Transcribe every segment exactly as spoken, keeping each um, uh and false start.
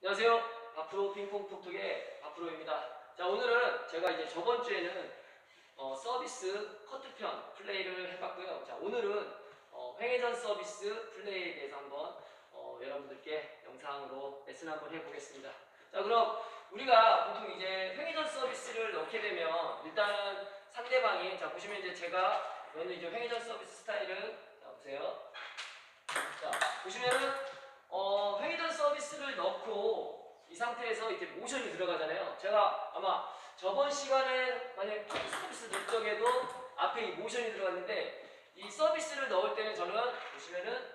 안녕하세요. 박프로 핑퐁 톡톡의 박프로입니다. 자, 오늘은 제가 이제 저번 주에는 어, 서비스 커트편 플레이를 해봤고요. 자, 오늘은 어, 횡회전 서비스 플레이에 대해서 한번 어, 여러분들께 영상으로 레슨 한번 해보겠습니다. 자, 그럼 우리가 보통 이제 횡회전 서비스를 넣게 되면 일단은 상대방이, 자, 보시면 이제 제가 넣는 이제 횡회전 서비스 스타일은, 자, 보세요. 자, 보시면은 어, 횡회전 서비스를 넣고 이 상태에서 이제 모션이 들어가잖아요. 제가 아마 저번 시간에 만약에 커트 서비스 넣을 적에도 앞에 이 모션이 들어갔는데, 이 서비스를 넣을 때는 저는 보시면은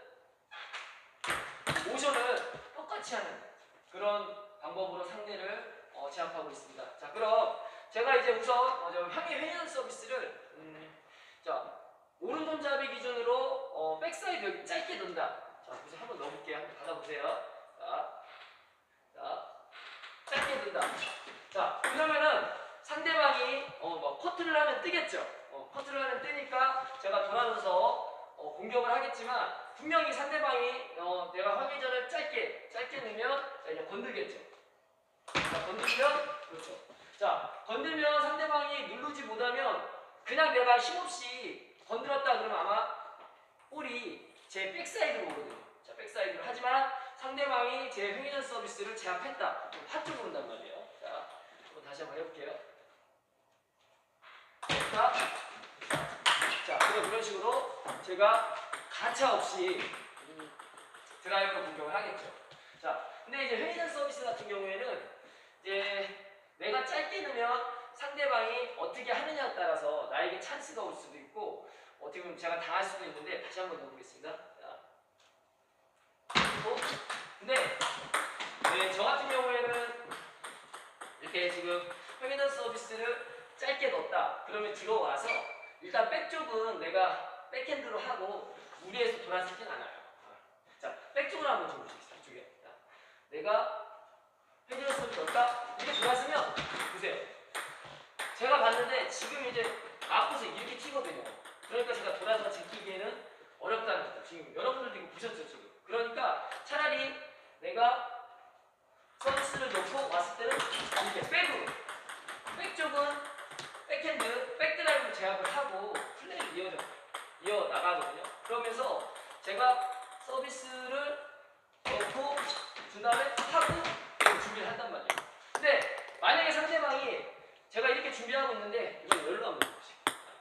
모션을 똑같이 하는 그런 방법으로 상대를 어, 제압하고 있습니다. 자, 그럼 제가 이제 우선 어, 저 향해 횡회전 서비스를 음, 자, 오른손잡이 기준으로 어, 백사이드 여기 짧게 넣는다. 자, 그래서 한번 넣어볼게요. 한번 받아보세요. 자, 자, 짧게 넣는다. 자, 그러면은 상대방이 어, 뭐 커트를 하면 뜨겠죠. 어, 커트를 하면 뜨니까 제가 돌아서서 어, 공격을 하겠지만, 분명히 상대방이 어, 내가 황회전을 짧게 짧게 넣으면 자, 이제 건들겠죠. 자, 건들면 그렇죠. 자, 건들면 상대방이 누르지 못하면 그냥 내가 힘없이 건드렸다 그러면 아마 볼이 제 백사이드로 오거든요. 자, 백사이드로. 하지만 상대방이 제 횡회전 서비스를 제압했다. 그럼 파 쪽으로 온단 말이에요. 자, 한번 다시 한번 해볼게요. 자, 자, 그럼 이런 식으로 제가 가차 없이 드라이버 공격을 하겠죠. 자, 근데 이제 횡회전 서비스 같은 경우에는 이제 내가 짧게 넣으면 상대방이 어떻게 하느냐에 따라서 나에게 찬스가 올 수도 있고, 어떻게 보면 제가 당할 수도 있는데, 다시 한번 넣어보겠습니다. 자, 또, 근데 네, 저 같은 경우에는 이렇게 지금 횡회전 서비스를 짧게 넣었다. 그러면 들어와서 일단 백쪽은 내가 백핸드로 하고 무리해서 돌아서진 않아요. 자, 백쪽으로 한번 좀 보시겠어요. 이쪽에. 자, 내가 횡회전 서비스 넣었다. 이렇게 돌아서면 보세요. 제가 봤는데 지금 이제 앞에서 이렇게 튀거든요. 그러니까 제가 돌아서 제끼기에는 어렵다는 거죠. 지금 여러분들도 이거 보셨죠, 지금. 그러니까 차라리 내가 서비스를 넣고 왔을 때는 이렇게 백으로, 백쪽은 백핸드, 백드라이브로 제압을 하고 플레이를 이어져, 이어나가거든요. 그러면서 제가 서비스를 넣고 그 다음에 하고 준비를 한단 말이에요. 근데 만약에 상대방이 제가 이렇게 준비하고 있는데 이걸 열로 한번 해보세요.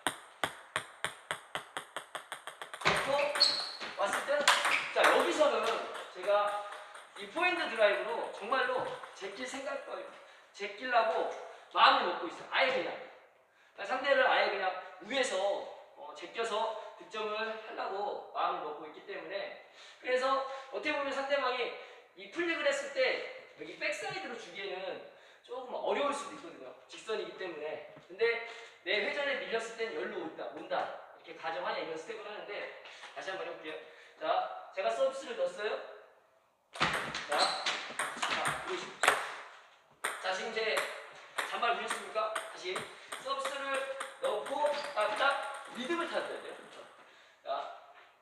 넣고 왔을 때, 자, 여기서는 제가 이 포핸드 드라이브로 정말로 제낄 생각을, 제끼려고 마음을 먹고 있어요. 아예 그냥. 그러니까 상대를 아예 그냥 위에서 어, 제껴서 득점을 하려고 마음을 먹고 있기 때문에, 그래서 어떻게 보면 상대방이 이 플릭을 했을 때 여기 백사이드로 주기에는 조금 어려울 수도 있거든요. 직선이기 때문에. 근데 내 회전에 밀렸을 땐 열로 온다, 온다. 이렇게 가정하냐 이런 스텝을 하는데, 다시 한번 해볼게요. 자, 제가 서비스를 넣었어요. 자, 자, 보시죠. 자, 지금 제 잔발 보셨습니까? 다시 서비스를 넣고 딱딱 리듬을 타줘야 돼요. 자,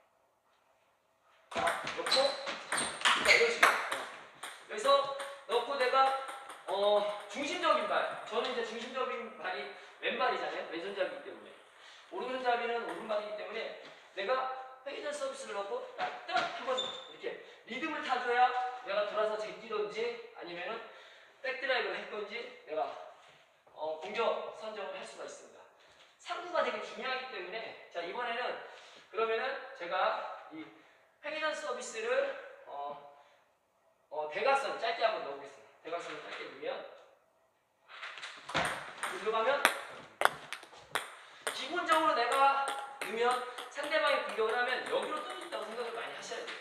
자, 넣고, 자, 이런 식으로. 여기서 넣고 내가 어, 중심적인 발. 저는 이제 중심적인 발이 왼발이잖아요. 왼손잡이기 때문에. 오른손잡이는 오른발이기 때문에 내가 횡회전 서비스를 넣고 딱딱 한번 이렇게 리듬을 타줘야 내가 돌아서 제끼던지 아니면은 백드라이브를 했던지 내가 어, 공격 선정을 할 수가 있습니다. 상부가 되게 중요하기 때문에, 자, 이번에는 그러면은 제가 이 횡회전 서비스를 어, 어, 대각선 짧게 한번 넣어보겠습니다. 대각선을 짧게 넣으면 들어가면 기본적으로 내가 넣으면 상대방이 공격을 하면 여기로 떨어진다고 생각을 많이 하셔야 돼요.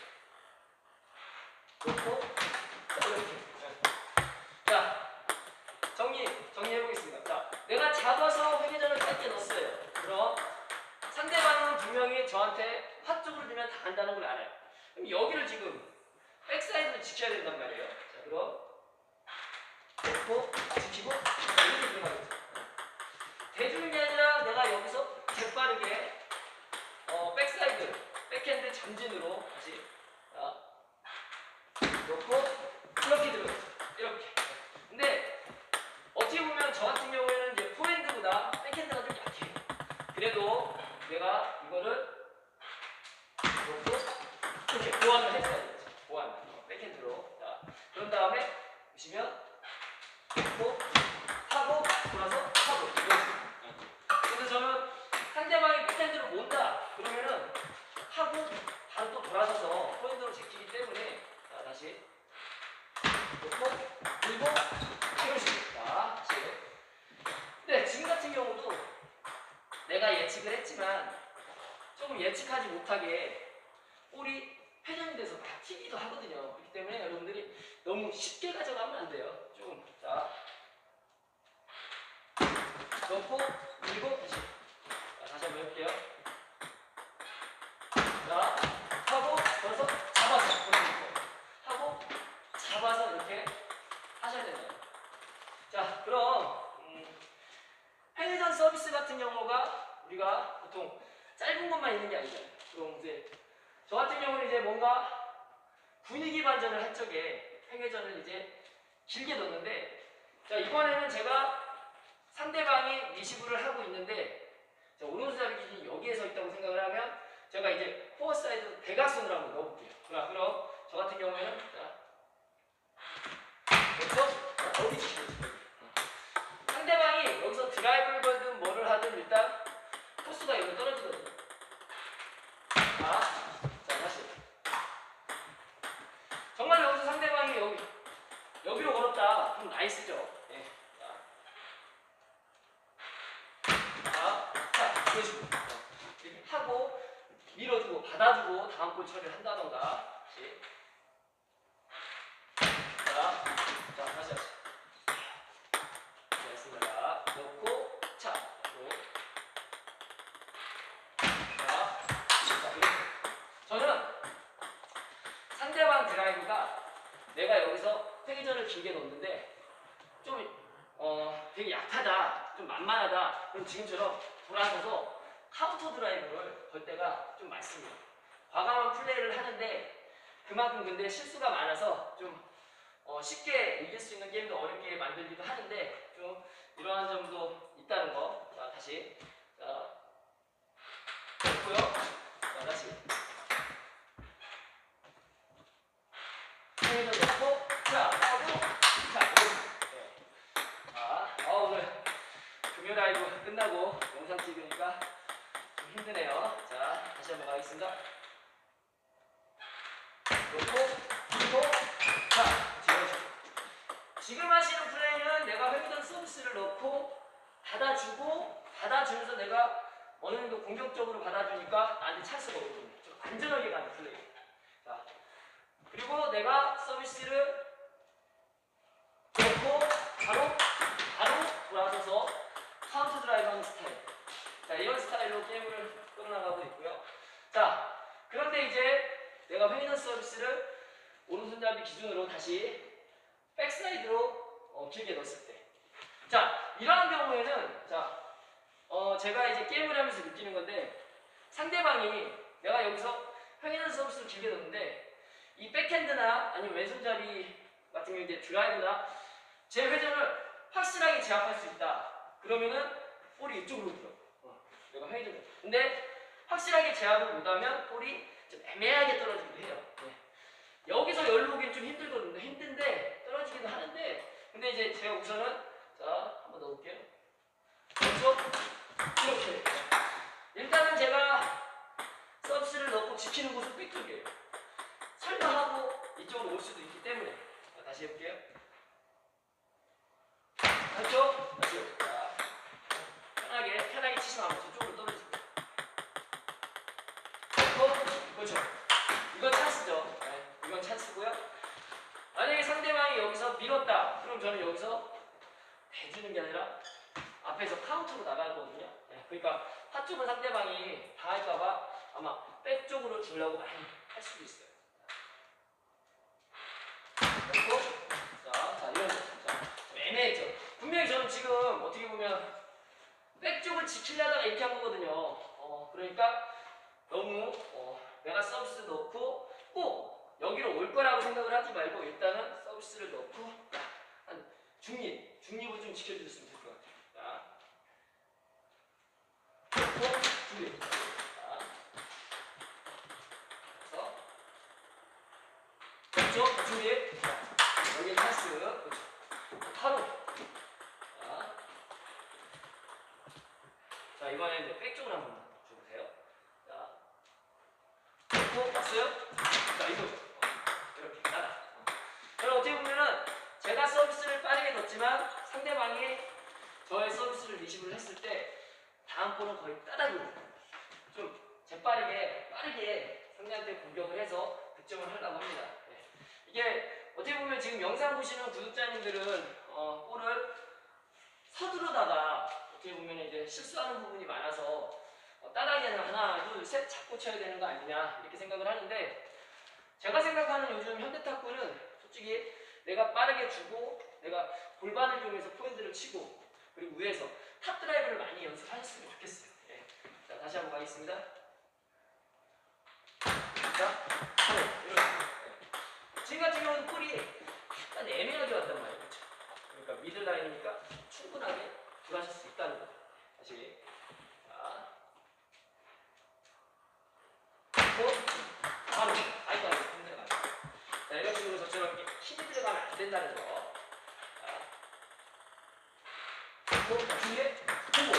놓고 이렇게. 자, 정리 정리해 보겠습니다. 자, 내가 잡아서 횡회전을 짧게 넣었어요. 그럼 상대방은 분명히 저한테 파 쪽으로 들면 다 한다는 걸 알아요. 그럼 여기를 지금 백사이드를 지켜야 된단 말이에요. 자, 그럼 놓고 지키고 이렇게 들어가겠죠. 대주는 게 아니라 내가 여기서 재빠르게 어, 백사이드, 백핸드 전진으로 다시, 자, 놓고 이렇게 들어가겠죠. 했지만 조금 예측하지 못하게 볼이 회전이 돼서 막 튀기도 하거든요. 그렇기 때문에 여러분들이 너무 쉽게 가져가면 안 돼요. 조금. 자, 넣고 밀고 다시. 자, 다시 한번 해볼게요. 자, 하고 넣어서 잡아서 하고 잡아서 이렇게 하셔야 됩니다. 자, 그럼 음, 회전 서비스 같은 경우가 우리가 보통 짧은 것만 있는 게 아니잖아요. 그럼 이제 저 같은 경우는 이제 뭔가 분위기 반전을 할 적에 횡회전을 이제 길게 넣는데, 자, 이번에는 제가 상대방이 리시브를 하고 있는데, 자, 오른손 잡이 기준이 여기에 서 있다고 생각을 하면 제가 이제 포어 사이드 대각선으로 한번 넣어볼게요. 그럼, 그럼 저 같은 경우에는 자, 여기서 어디 치시죠? 상대방이 여기서 드라이브를 걸든 뭐를 하든 일단 코스가 여기 떨어지거든요. 자, 자 다시. 정말 여기서 상대방이 여기 여기로 걸었다. 그럼 나이스죠. 네. 자, 자, 이런 식으로 이렇게 하고 밀어주고 받아주고 다음 볼 처리를 한다던가. 다시. 자, 자 다시 다시. 됐습니다. 넣고 차. 또. 자, 자 이렇게. 저는 상대방 드라이브가 내가 여기서 회전을 길게 넣는데 좀 어, 되게 약하다, 좀 만만하다. 그럼 지금처럼 돌아서서 카운터 드라이브를 걸 때가 좀 많습니다. 과감한 플레이를 하는데 그만큼 근데 실수가 많아서 좀 어, 쉽게 이길 수 있는 게임도 어렵게 만들기도 하는데 좀 이러한 점도 있다는 거. 자, 다시. 자, 됐고요. 자, 다시. 회전 넣고, 자, 하고, 자, 네. 아, 어, 오늘 금요 라이브 끝나고 영상 찍으니까 좀 힘드네요. 자, 다시 한번 가겠습니다. 놓고, 그리고, 자, 지금, 지금 하시는 플레이는 내가 회전 서비스를 넣고, 받아주고, 받아주면서 내가 어느 정도 공격적으로 받아주니까 나한테 찬스가 오거든요. 좀 안전하게 가는 플레이. 자, 그리고 내가 서비스를 넣고, 바로, 바로 돌아서서 카운트 드라이브 하는 스타일. 자, 이런 스타일로 게임을 끌어나가고 있고요. 자, 그런데 이제 내가 회전 서비스를 오른손잡이 기준으로 다시 백사이드로 어, 길게 넣었을 때. 자, 이러한 경우에는, 자, 어, 제가 이제 게임을 하면서 느끼는 건데, 상대방이 내가 여기서 회전 서비스를 길게 넣는데, 이 백핸드나 아니면 왼손잡이 같은 경우 이제 드라이브나 제 회전을 확실하게 제압할 수 있다. 그러면은 볼이 이쪽으로 들어. 어, 내가 회전을. 근데 확실하게 제압을 못하면 볼이 좀 애매하게 떨어지기도 해요. 네. 여기서 열로 오기는 좀 힘들거든요. 힘든데 떨어지기도 하는데, 근데 이제 제가 우선은 자 한번 넣어볼게요. 그렇죠? 이렇게. 일단은 제가 서비스를 넣고 지키는 곳은 삐뚤게요. 설마 하고 이쪽으로 올 수도 있기 때문에. 자, 다시 해볼게요. 맞죠? 맞죠? 자, 편하게, 편하게 치시면 아마 저쪽으로 떨어지세요. 그렇고, 그렇죠. 이건 찬스죠. 네, 이건 찬스고요. 만약에 상대방이 여기서 밀었다. 그럼 저는 여기서 대주는 게 아니라 앞에서 카운터로 나가거든요. 네, 그러니까 핫쪽은 상대방이 당할까봐 아마 백 쪽으로 주려고 많이 할 수도 있어요. 그리고 자, 자 이런 거. 자, 애매했죠. 분명히 저는 지금 어떻게 보면 백 쪽을 지키려다가 이렇게 한 거거든요. 어, 그러니까 너무 어, 내가 서비스 넣고 꼭 여기로 올 거라고 생각을 하지 말고 일단은 서비스를 넣고 한 중립, 중립을 좀 지켜주셨으면 될 것 같아요. 자, 넣고 중립. 자, 그래서 그렇죠, 중립. 자, 여기 찬스. 그렇죠. 바로. 자, 자 이번에 이제 백 쪽으로 한번 줘보세요. 자, 넣고 왔어요. 자, 이거 이렇게 나가. 그럼 어떻게 보면은 제가 서비스를 빠르게 넣었지만 상대방이 저의 서비스를 리시브를 했을 때 다음 볼은 거의 따다구로. 재빠르게 빠르게 상대한테 공격을 해서 득점을 하려고 합니다. 네. 이게 어떻게 보면 지금 영상 보시는 구독자님들은 어, 볼을 서두르다가 어떻게 보면 이제 실수하는 부분이 많아서 어, 따라하기에는 하나, 둘, 셋 잡고 쳐야 되는 거 아니냐 이렇게 생각을 하는데, 제가 생각하는 요즘 현대탁구는 솔직히 내가 빠르게 주고 내가 골반을 이용해서 포인트를 치고 그리고 위에서 탑 드라이브를 많이 연습하셨으면 좋겠어요. 예. 자, 다시 한번 가겠습니다. 자, 이런 네. 지금 같은 경우는 볼이 약간 애매하게 왔단 말이에요. 그렇죠? 그러니까 미들라인이니까 충분하게 들어가실 수 있다는 거죠. 다시. 자, 그리고 바로 아이고 아이고 힘들어가요. 자, 이런 식으로 저처럼 힘이 들어가면 안 된다는 거. 그리고 뒤에 보고.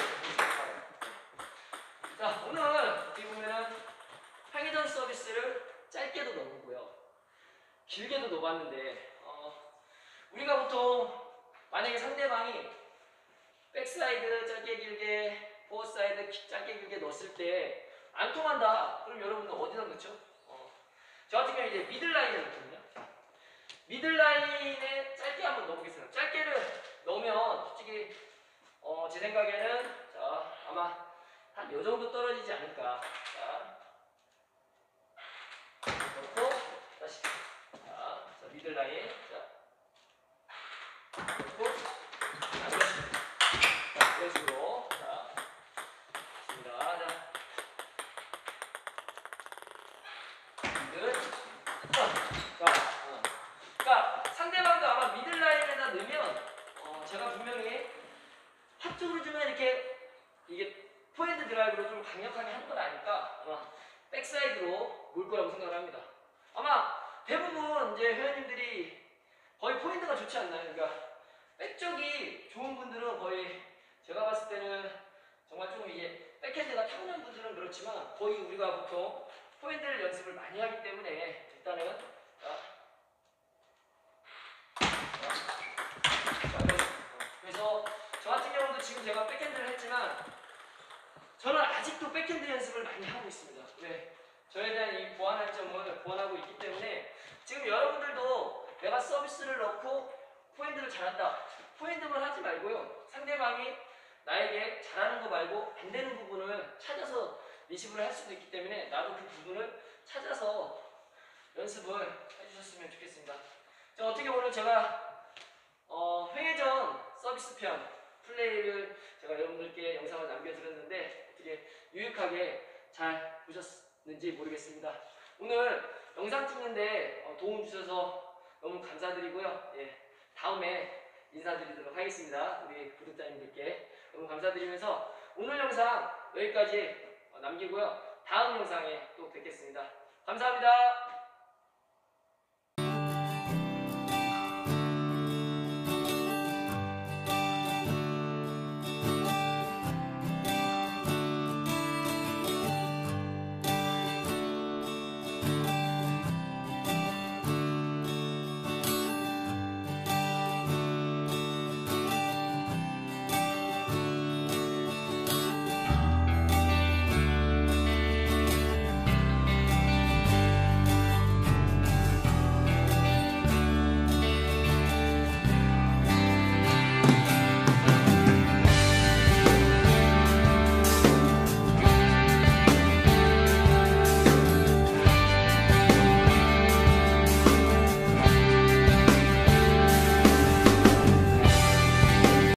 자, 오늘 어떻게 보면은 팽이전 서비스를 짧게도 넣고요, 길게도 넣어봤는데, 어, 우리가 보통 만약에 상대방이 백사이드 짧게 길게, 포어사이드 짧게 길게 넣었을 때 안 통한다. 그럼 여러분들 어디다 넣죠? 어, 저 같은 경우에 이제 미들라인에 넣거든요. 미들라인에 짧게 한번 넣어보겠습니다. 짧게를 넣으면 솔직히 어, 제 생각에는 자, 아마 한 요 정도 떨어지지 않을까. 자, 넣고 다시 자, 자 미들라인 자 넣고 자, 이런 식으로 자, 이런 식으로 자, 좋습니다. 자, 미들 자, 어. 그러니까 상대방도 아마 미들라인에다 넣으면 어, 제가 분명히 합쪽으로 주면 이렇게 이게 포핸드 드라이브로 좀 강력하게 하는 건 아니까 아마 백사이드로 몰 거라고 생각을 합니다. 아마 대부분 이제 회원님들이 거의 포핸드가 좋지 않나요? 그러니까 백쪽이 좋은 분들은 거의 제가 봤을 때는 정말 좀 이게 백핸드가 타고난 분들은 그렇지만 거의 우리가 보통 포핸드를 연습을 많이 하기 때문에 일단은 자, 자, 그래서 저 같은 경우도 지금 제가 백핸드를 했지만 저는 아직도 백핸드 연습을 많이 하고 있습니다. 네. 저에 대한 이 보완할 점을 보완하고 있기 때문에 지금 여러분들도 내가 서비스를 넣고 포핸드를 잘한다. 포핸드만 하지 말고요. 상대방이 나에게 잘하는 거 말고 안 되는 부분을 찾아서 리시브를 할 수도 있기 때문에 나도 그 부분을 찾아서 연습을 해주셨으면 좋겠습니다. 자, 어떻게 오늘 제가 어, 횡회전 서비스 편 플레이를 제가 여러분들께 영상을 남겨드렸는데 어떻게 유익하게 잘 보셨는지 모르겠습니다. 오늘 영상 찍는데 어, 도움 주셔서 너무 감사드리고요. 예, 다음에 인사드리도록 하겠습니다. 우리 구독자님들께 너무 감사드리면서 오늘 영상 여기까지 남기고요. 다음 영상에 또 뵙겠습니다. 감사합니다.